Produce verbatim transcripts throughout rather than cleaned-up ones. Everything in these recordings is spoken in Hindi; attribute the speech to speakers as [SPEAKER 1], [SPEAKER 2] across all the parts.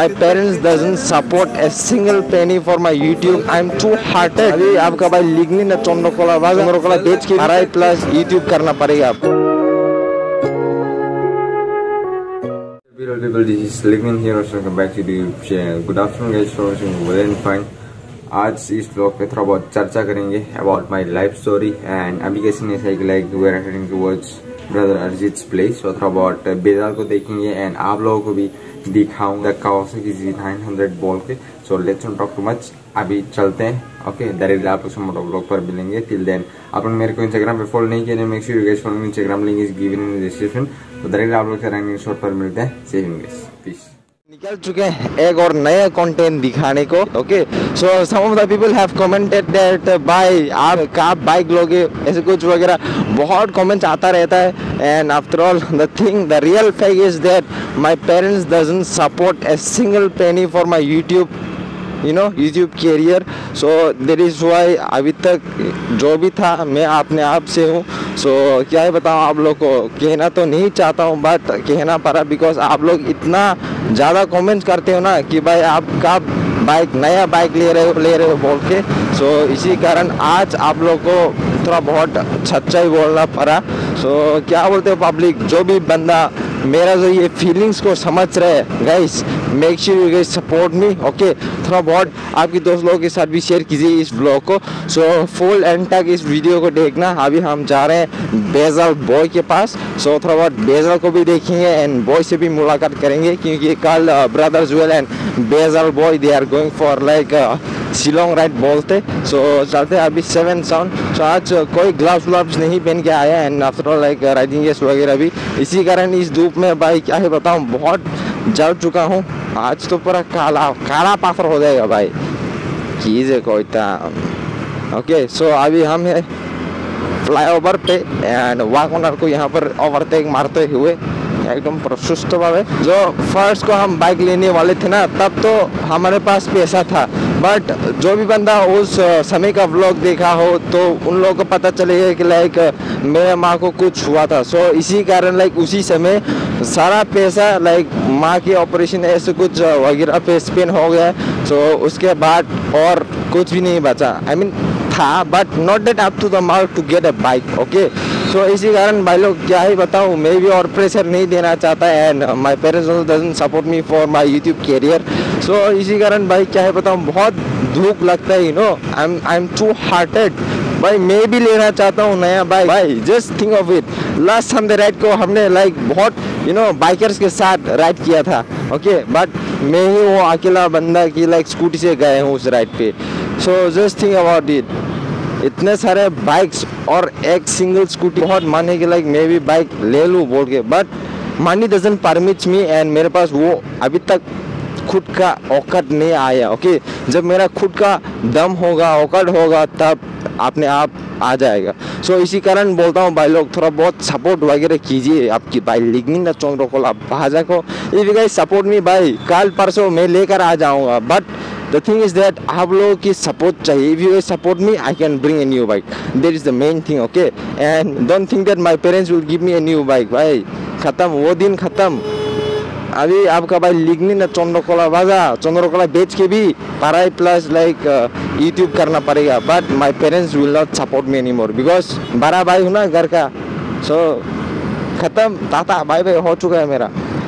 [SPEAKER 1] my parents doesn't support a single penny for my YouTube. I'm too hearted. अभी आपका भाई लिग्निन ना चंद्रकला बाज़ चंद्रकला बेच के आर आई प्लस YouTube करना पड़ेगा आपको।
[SPEAKER 2] Hello people, this is Lignin here. Welcome back to the YouTube channel. Good afternoon guys, for watching well and fine. आज इस ब्लॉग पे थोड़ा बहुत चर्चा करेंगे about my life story and अभी कैसे नहीं सही like we are heading towards brother Arijit place. और थोड़ा बहुत बेदार को देखेंगे एंड आप लोगों को भी दिखाऊंगा कावासाकी ज़ेड नाइन हंड्रेड बोल के। So let's not talk too much, अभी चलते हैं। ओके डायरेक्टली आप लोग से मोटो ब्लॉग पर मिलेंगे। टिल देन आप लोग मेरे को इंस्टाग्राम पे फॉलो नहीं किए, make sure you guys follow me. Instagram link is given in the description. तो डायरेक्टली आप लोग से रैंकिंग शॉट पर मिलते हैं। See you guys, peace.
[SPEAKER 1] निकल चुके हैं एक और नया कंटेंट दिखाने को। Okay so some of the people have commented that भाई आप कब बाइक लोगे, ऐसे कुछ वगैरह बहुत कमेंट्स आता रहता है। And after all the thing the real fact is that my parents doesn't support a single penny for my YouTube you know YouTube career. So there is why अभी तक जो भी था मैं अपने आप से हूँ। सो so, क्या ही बताऊँ आप लोग को, कहना तो नहीं चाहता हूँ बट कहना पड़ा बिकॉज आप लोग इतना ज़्यादा कमेंट्स करते हो ना कि भाई आप कब बाइक नया बाइक ले रहे हो ले रहे हो बोल के। सो so, इसी कारण आज आप लोग को थोड़ा बहुत सच्चाई बोलना पड़ा। सो so, क्या बोलते हो पब्लिक, जो भी बंदा मेरा जो ये फीलिंग्स को समझ रहे हैं guys, make sure you guys support me. Okay थोड़ा बहुत आपकी दोस्त लोगों के साथ भी शेयर कीजिए इस ब्लॉग को। सो फुल एंड तक इस वीडियो को देखना। अभी हम जा रहे हैं बेजल बॉय के पास। सो so, थोड़ा बहुत बेजल को भी देखेंगे एंड बॉय से भी मुलाकात करेंगे क्योंकि कल brother Jewel and Bezal boy they are going for like Shillong ride बोलते। सो so, चलते हैं अभी सेवन साउंड। सो आज कोई ग्लव्स व्लव्स नहीं पहन के आया and after all like riding गेस वगैरह भी। इसी कारण इस धूप में भाई क्या है बताऊँ, बहुत जल चुका हूँ। आज तो पूरा काला काला पाथर हो जाएगा भाई चीज़ है कोई। ओके सो अभी हम है फ्लाईओवर पे एंड वाक ऑनर को यहाँ पर ओवरटेक मारते हुए एकदम प्रशस्त भावे। जो फर्स्ट को हम बाइक लेने वाले थे ना तब तो हमारे पास पैसा था, बट जो भी बंदा उस समय का व्लॉग देखा हो तो उन लोगों को पता चलेगा कि लाइक मेरे माँ को कुछ हुआ था। सो so, इसी कारण लाइक उसी समय सारा पैसा लाइक माँ के ऑपरेशन ऐसे कुछ वगैरह पे स्पेंड हो गया। सो so, उसके बाद और कुछ भी नहीं बचा। आई मीन था but not that up to the mark to get a bike. Okay so इसी कारण भाई लोग क्या ही बताऊँ, मैं भी और प्रेशर नहीं देना चाहता and my parents also doesn't support me for my YouTube career. So इसी कारण भाई क्या है बताऊँ, बहुत धूप लगता है you know. I am I am too hearted भाई, मैं भी लेना चाहता हूँ नया बाइक भाई। Just think of it, last Sunday ride को हमने लाइक बहुत यू नो बाइकर्स के साथ राइड किया था। ओके बट मैं ही वो अकेला बंदा की लाइक स्कूटी से गए हूँ उस राइड पे। So just think about it, इतने सारे बाइक्स और एक सिंगल स्कूटी। बहुत माने कि लाइक मैं भी बाइक ले लूँ बोल के, but money doesn't permit me and मेरे पास वो अभी तक खुद का औकात नहीं आया। ओके जब मेरा खुद का दम होगा औकात होगा तब अपने आप आ जाएगा। सो so, इसी कारण बोलता हूँ भाई लोग थोड़ा बहुत सपोर्ट वगैरह कीजिए आपकी भाई लिग्निन ना चंद्रकला भाजा को। If you guys support me भाई, कल परसों मैं लेकर आ जाऊँगा, but the thing is that आप लोगों की सपोर्ट चाहिए। If you guys support me I can bring a new bike, that is the main thing. Okay and don't think that my parents will give me a new bike. भाई खत्म वो दिन खत्म। अभी आपका भाई लिग्निन ना चंद्रकला बाजा चंद्रकला बेच के भी पढ़ाई प्लस लाइक यूट्यूब करना पड़ेगा, but my parents will not support me any more because बड़ा भाई हूँ ना घर का। सो so, खत्म ताता बाय बाय हो चुका है मेरा।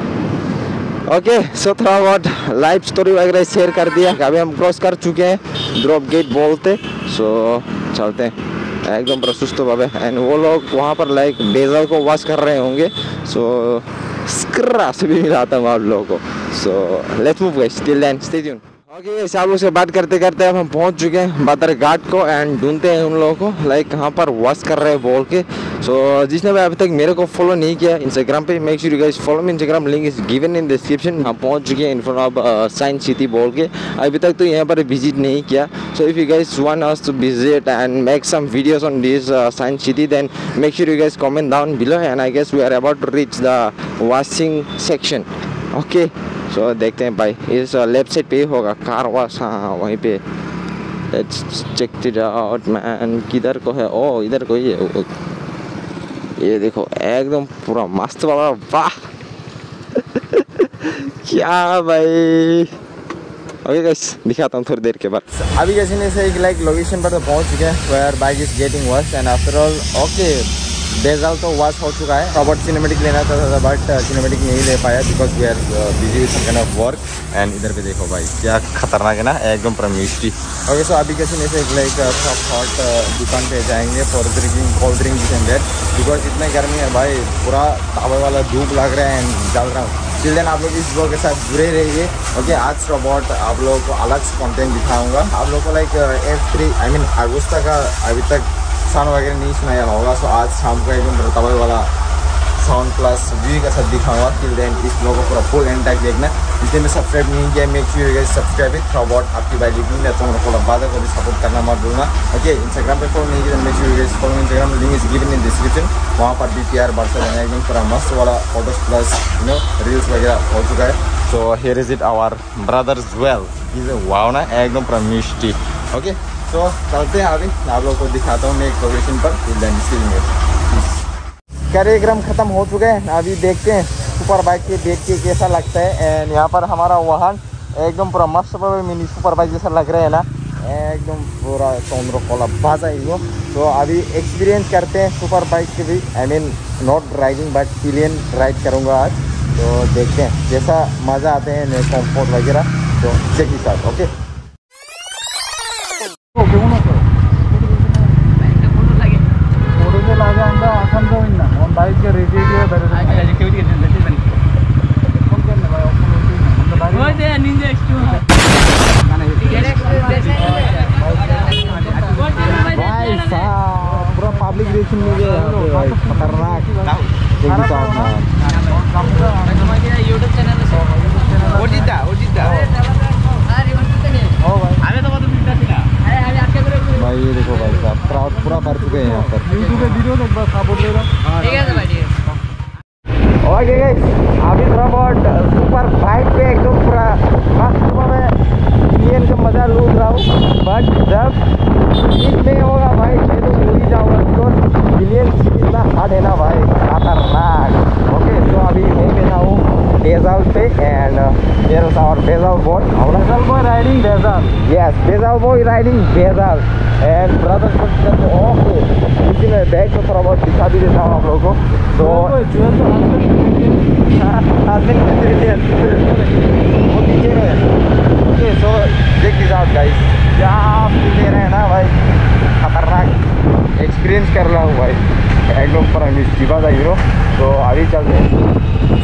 [SPEAKER 1] ओके सो थोड़ा बहुत लाइफ स्टोरी वगैरह शेयर कर दिया। अभी हम क्रॉस कर चुके हैं ड्रॉप गेट बोलते। सो so, चलते हैं एकदम प्रसुस्त बाबे एंड वो लोग वहाँ पर लाइक बेजल को वॉश कर रहे होंगे। सो so, स्क्ररा से भी मिलाता हूँ आप लोगों को। So let's move guys, till then stay tuned. Okay आप लोग से बात करते करते अब हम पहुंच चुके हैं बादर घाट को एंड ढूंढते हैं उन लोगों को लाइक कहाँ पर वॉश कर रहे हैं बोल के। सो so, जिसने भी अभी तक मेरे को फॉलो नहीं किया इंस्टाग्राम पे, make sure you guys follow me. Instagram link is given in description. हम पहुंच चुके हैं in front of Science City बोल के। अभी तक तो यहाँ पर विजिट नहीं किया। So if you guys want us to visit and make some videos on this Science City then make sure you guys comment down below and I guess we are about to reach the washing section. Okay so so, देखते हैं भाई इस लेफ्ट साइड पे होगा कार वॉश। हाँ वहीं पे let's check it out man. किधर को है? ओ इधर को ही है। ये देखो एकदम पूरा मस्त बाबा, वाह क्या भाई। ओके गाइस, दिखाता हूँ थोड़ी देर के बाद। अभी कैसे से एक लाइक लोकेशन पर तो पहुँच चुके हैं, where bike is getting wash and after all okay Bezal तो वॉश हो चुका है। रॉबर्ट सिनेमेटिक लेना था, था बट सिनेमेटिक नहीं ले पाया because we are busy with some kind of work. And इधर पे देखो भाई क्या खतरनाक है ना, एकदम प्रमिष्टी। ओके सो अभी कैसे से एक लाइक हॉट दुकान पे जाएंगे for drinking cold drink and that because इतना गर्मी है भाई, पूरा तावे वाला धूप लग रहा है एंड जल रहा हूँ। चिल देन आप लोग इस ब्लॉग के साथ जुड़े रहिए। ओके आज रॉबर्ट आप लोगों को अलग से कंटेंट दिखाऊंगा। आप लोगों को like F three I mean Agusta का अभी तक साउंड वगैरह नहीं सुनाया होगा। सो आज शाम को एकदम तबाही वाला साउंड प्लस व्यू के साथ दिखाऊंगा। टिल देन इस ब्लॉग को पूरा फुल एंड तक देखना। इसलिए मैं सब्सक्राइब नहीं किया, make sure you guys subscribe it. Robert आपकी बाई लिखनी है तो मेरे को बाधा को भी सपोर्ट करना मत भूलना। ओके इंस्टाग्राम पे फॉलो नहीं किया make sure you guys follow Instagram, link is given in description. वहाँ पर बी पी आर बढ़ता रहना एकदम पूरा मस्त वाला photos plus you know reels वगैरह हो चुका है। So here is it our brother Jewel is wow ना, एकदम पूरा मिष्टी। ओके तो चलते हैं, अभी आप लोगों को दिखाता हूँ मैं एक लोकेशन पर। कार्यक्रम खत्म हो चुके हैं, अभी देखते हैं सुपर बाइक के देख के कैसा लगता है। एंड यहाँ पर हमारा वाहन एकदम पूरा मस्त मिनी सुपर बाइक जैसा लग रहा है ना, एकदम पूरा चंद्र कोला बाजा ही। तो अभी एक्सपीरियंस करते हैं सुपर बाइक के भी, I mean not riding but pillion ride करूँगा आज। तो देखते हैं जैसा मज़ा आते हैं कम्फर्ट वगैरह, तो चेक ही साथ। ओके पूरा पब्लिक रिएक्शन मिल गया भाई, खतरनाक। यूट्यूब चैनल भाई ये देखो भाई साहब क्राउड पूरा भर चुके हैं यहाँ पर। ओके गाइस अभी रॉबर्ट सुपर बाइक पे एकदम पूरा मस्त में इंडियन का मजा लूट रहा हूँ। बट जब सीट नहीं होगा भाई मैं तो भूल ही जाऊँगा बिकॉज इंडियन इतना हार्ड है ना भाई, खतरनाक। ओके तो अभी मैं बैठा हूँ बेजाल पे एंड here is our बेजाल boy, बेजाल boy riding बेजाल, yes बेजाल boy riding बेजाल एंड ब्रदर ओके इसी में बैग को थोड़ा बहुत दिखा भी देता हूँ आप लोगों को। तो okay so check this out guys, क्या फील दे रहे हैं ना भाई, खतरनाक एक्सपीरियंस कर रहा हूँ भाई एकदम पूरा मिस्टीबा था हीरो। तो अभी चलते हैं।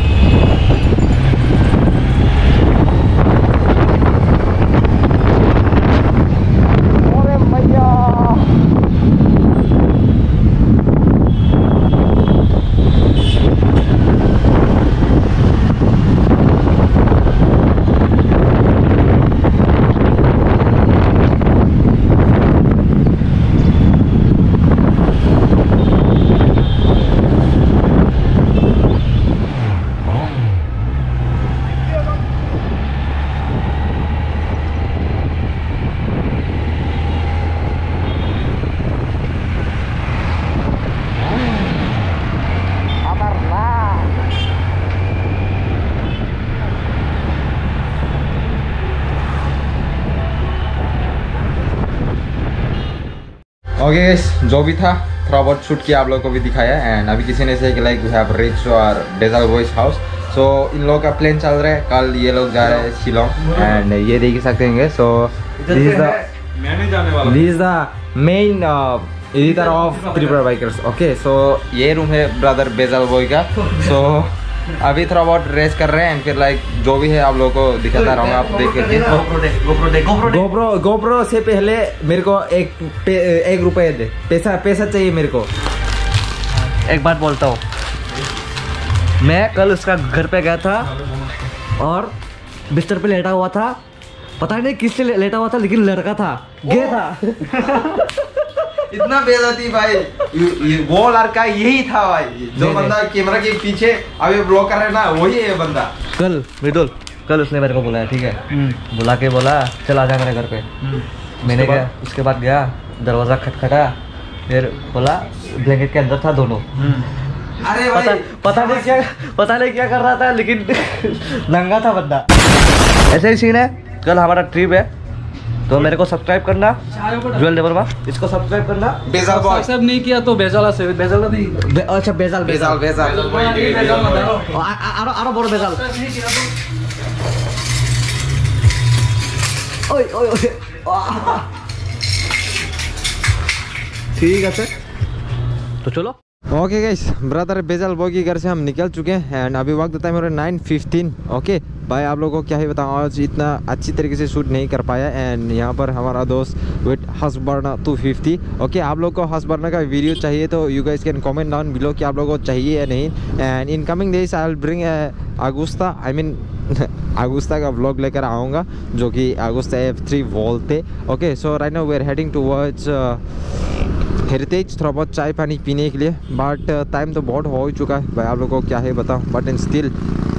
[SPEAKER 1] ओके गाइस जो भी था थोड़ा बहुत शूट किया आप लोगों को भी दिखाया। एंड अभी किसी ने से कि like we have reached our बेजाल बॉयज हाउस। सो इन लोगों का प्लान चल रहा है, कल ये लोग जा रहे हैं शिलोंग एंड ये देख सकते हैं। So this is the this is the main editor of Tripura bikers. Okay so ये रूम है ब्रदर बेजाल बॉय का। सो अभी थोड़ा बहुत रेस्ट कर रहे हैं फिर लाइक जो भी है आप लोगों को दिखाता रहूँगा, आप देख करके। गोप्रो गोप्रो से पहले मेरे को एक पे, एक रुपये दे, पैसा पैसा चाहिए मेरे को।
[SPEAKER 3] एक बात बोलता हूँ, मैं कल उसका घर पे गया था और बिस्तर पे लेटा हुआ था, पता नहीं किससे लेटा हुआ था लेकिन लड़का था, गे था।
[SPEAKER 1] इतना बेइज्जती भाई, वो लड़का यही था भाई जो बंदा कैमरा के पीछे अभी ब्लॉक कर रहा है ना, वही है बंदा।
[SPEAKER 3] कल विडोल कल उसने मेरे को बुलाया, ठीक है, बुला के बोला चल आ जा मेरे घर पे। मैंने गया, उसके बाद गया, दरवाज़ा खटखटा, फिर बोला ब्लैंकेट के अंदर था दोनों,
[SPEAKER 2] अरे
[SPEAKER 3] पता
[SPEAKER 2] भाई
[SPEAKER 3] पता नहीं क्या पता नहीं क्या कर रहा था, लेकिन नंगा था बंदा। ऐसे ही सीन है। कल हमारा ट्रिप है, तो मेरे को सब्सक्राइब करना, ज्वेल डेवलपर, इसको सब्सक्राइब करना।
[SPEAKER 2] बेजाल बॉय
[SPEAKER 4] सब्सक्राइब नहीं किया तो बेजाला से बेजाला नहीं
[SPEAKER 3] बे, अच्छा बेजाल
[SPEAKER 2] बेजाल बेजाल
[SPEAKER 3] आरो आरो बड़ बेजाल। ओए ओए ओए ठीक है सर, तो चलो।
[SPEAKER 1] ओके गाइस, ब्रदर बेजल बॉय के घर से हम निकल चुके हैं एंड अभी वक्त टाइम हो रहा है नाइन फिफ्टीन। ओके भाई, आप लोगों को क्या ही बताऊँ, आज इतना अच्छी तरीके से शूट नहीं कर पाया। एंड यहाँ पर हमारा दोस्त with Husqvarna two fifty. Okay, आप लोग को हसबर्ना का वीडियो चाहिए तो you guys can comment down below कि आप लोगों को चाहिए या नहीं। And in coming days I will bring Agusta, I mean Agusta का व्लॉग लेकर आऊँगा, जो कि अगुस्ता एफ थ्री बोलते। Okay, so right now we are heading towards heritage, थोड़ा बहुत चाय पानी पीने के लिए। बट टाइम तो बहुत हो चुका है भाई, आप लोगों को क्या है बताऊँ, बट इन स्टिल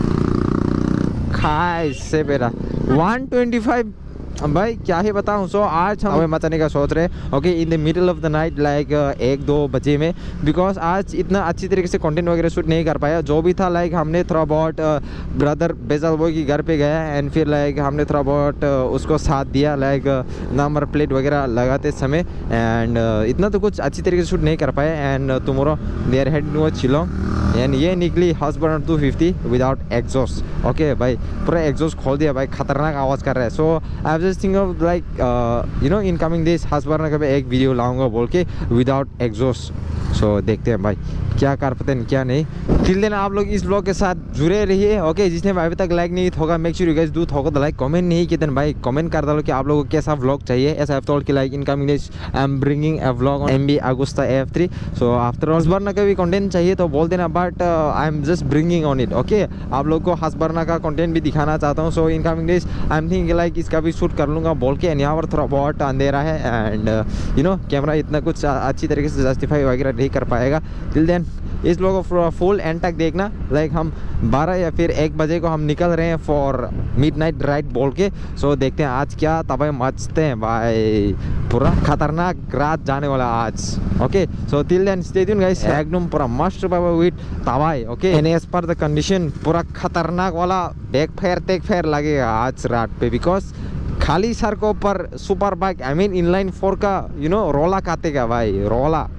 [SPEAKER 1] खाए से मेरा वन ट्वेंटी फाइव भाई क्या ही बताऊँ। सो आज हम हमें मचाने का सोच रहे हैं। Okay, in the middle of the night like एक दो बजे में, बिकॉज आज इतना अच्छी तरीके से कंटेंट वगैरह शूट नहीं कर पाया। जो भी था लाइक हमने थोड़ा बहुत ब्रदर बेजल बॉय की घर पे गया एंड फिर लाइक हमने थोड़ा बहुत uh, उसको साथ दिया लाइक नंबर प्लेट वगैरह लगाते समय। एंड uh, इतना तो कुछ अच्छी तरीके से शूट नहीं कर पाया। And tomorrow they are heading towards Shillong and ये निकली Husqvarna two fifty without exhaust. Okay भाई, पूरा एग्जॉस्ट खोल दिया भाई, खतरनाक आवाज़ कर रहा है। So I just think of like you know in coming days Husqvarna का भी एक वीडियो लाऊंगा बोल के विदाउट एग्जॉस्ट। सो देखते हैं भाई क्या कर पाते हैं क्या नहीं। टिल देन आप लोग इस ब्लॉग के साथ जुड़े रहिए। ओके, जिसने अभी तक लाइक नहीं होगा make sure you guys do थोड़ा तो लाइक, कमेंट नहीं किए देन भाई कमेंट कर डालो कि आप लोगों को कैसा व्लॉग चाहिए। ऐसा आई टोल्ड कि like in coming days I am bringing a vlog on MV Agusta F three. So after Husqvarna का भी कंटेंट चाहिए तो बोल देना, but I am just bringing on it. Okay, आप लोग को हसबर्ना का कंटेंट भी दिखाना चाहता हूँ। So in coming days I am thinking like इसका भी शूट कर लूँगा बोल के। एंड यहाँ पर थोड़ा बहुत अंधेरा है एंड यू नो कैमरा इतना कुछ अच्छी तरीके से जस्टिफाई वगैरह नहीं कर पाएगा। टिल देन इस लोगों को फुल एंड तक देखना। लाइक हम बारह या फिर एक बजे को हम निकल रहे हैं फॉर मिड नाइट राइड बोल के। सो देखते हैं आज क्या तबाही मचते हैं भाई, पूरा खतरनाक रात जाने वाला आज। Okay, so till then stay tune guys, एकदम पूरा मस्त बाबा विद तबाही। Okay, and as per the condition पूरा खतरनाक वाला बैक फायर टेक फायर लगेगा आज रात पे, बिकॉज खाली सड़कों पर super bike I mean inline four का यू नो रोला काटेगा भाई, रोला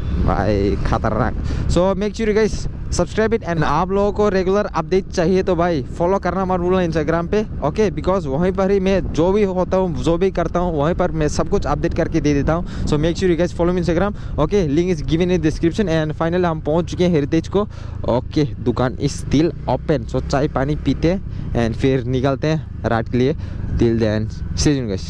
[SPEAKER 1] भाई खतरनाक। So make sure guys subscribe it. And आप लोगों को रेगुलर अपडेट चाहिए तो भाई फॉलो करना मत भूलना इंस्टाग्राम पे। ओके, बिकॉज वहीं पर ही मैं जो भी होता हूँ जो भी करता हूँ वहीं पर मैं सब कुछ अपडेट करके दे देता हूँ। So make sure you guys follow me Instagram. Okay, link is given in description. And finally हम पहुँच चुके हैं हेरिटेज को। ओके, दुकान इज स्टिल ओपन। सो चाय पानी पीते हैं एंड फिर निकलते हैं रात के लिए। Till then see you guys,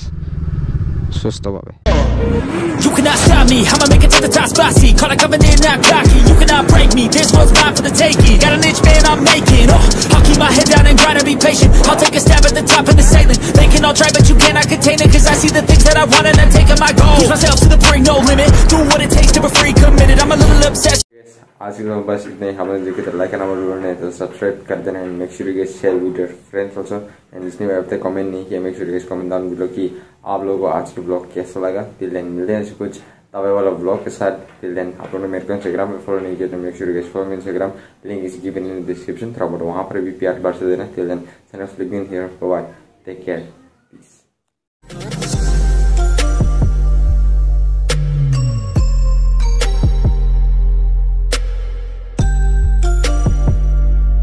[SPEAKER 1] सुस्त बाबे।
[SPEAKER 5] You cannot stop me, I'ma make it to the top spicy. Call it coming in, not cocky. You cannot break me, this world's mine for the taking. Got an inch, man, I'm making. Oh, I'll keep my head down and grind and be patient. I'll take a stab at the top of the sailing. They can all try, but you cannot contain it. Cause I see the things that I want and I'm taking my goal. Push myself to the brink, no limit. Doing what it takes to be free, committed. I'm a little obsessed.
[SPEAKER 2] आज की बस इतने ही। हमें देखिए तो लाइक करना मत भूलना, तो सब्सक्राइब कर देना and make sure you guys share with your friends also. And जिसने अभी तक कमेंट नहीं किया make sure you guys comment down below कि आप लोगों को आज के ब्लॉग कैसा लगा। टिल देन मिलते हैं कुछ तवे वाला ब्लॉग के साथ। टिल देन आप लोगों ने मेरे को इंस्टाग्राम पे फॉलो नहीं किया तो make sure you guys follow me Instagram, link is given in description. थोड़ा बहुत वहाँ पर भी प्यार बार से देना। Till then sign off leaving here, bye, take care, piece.